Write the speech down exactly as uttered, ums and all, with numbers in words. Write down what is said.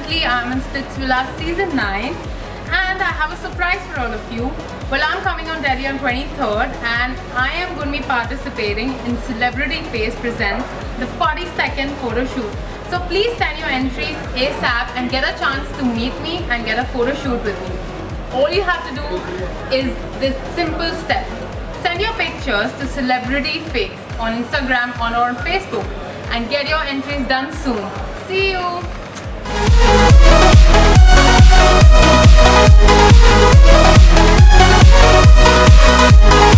Currently I'm in Splitsvilla season nine and I have a surprise for all of you. Well, I'm coming on Delhi on twenty-third and I am going to be participating in Celebrity Face Presents the forty-second photo shoot. So please send your entries ASAP and get a chance to meet me and get a photo shoot with me. All you have to do is this simple step. Send your pictures to Celebrity Face on Instagram or on Facebook and get your entries done soon. See you!